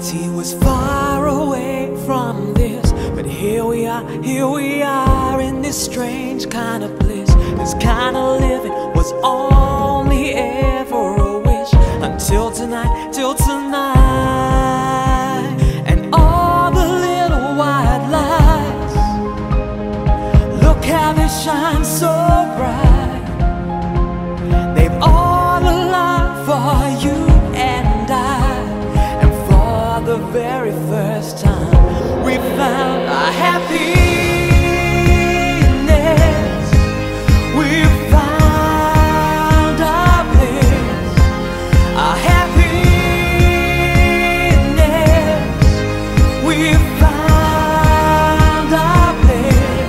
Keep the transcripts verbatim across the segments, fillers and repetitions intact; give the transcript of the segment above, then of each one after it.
He was far away from this, but here we are, here we are in this strange kind of bliss. This kind of living was only ever a wish, until tonight, till tonight. And all the little white lights, look how they shine so bright. They've all aligned for you and I. The very first time we found our happiness, we found our bliss, our happiness, we found our bliss.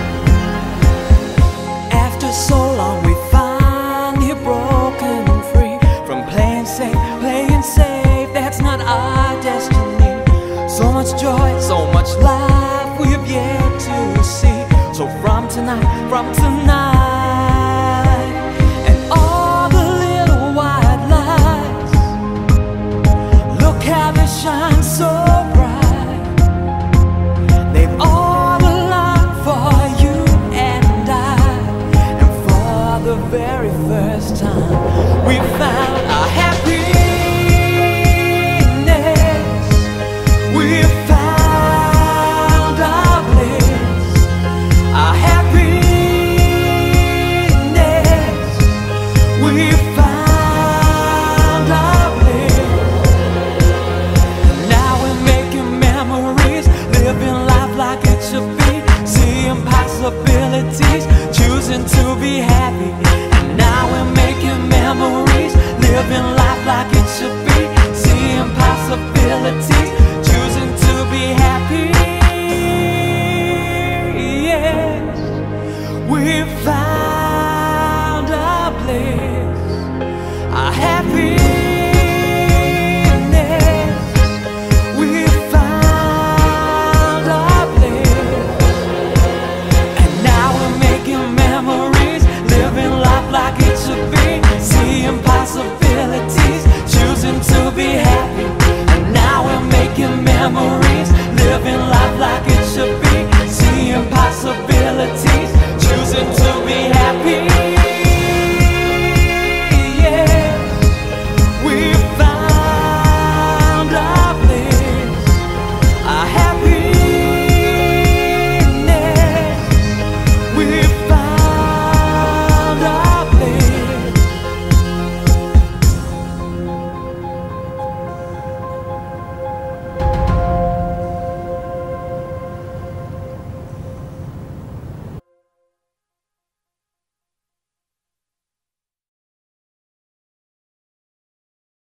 After so long we finally broken free from playing safe, playing safe. That's not our destiny. So much joy, so much life we have yet to see. So from tonight, from tonight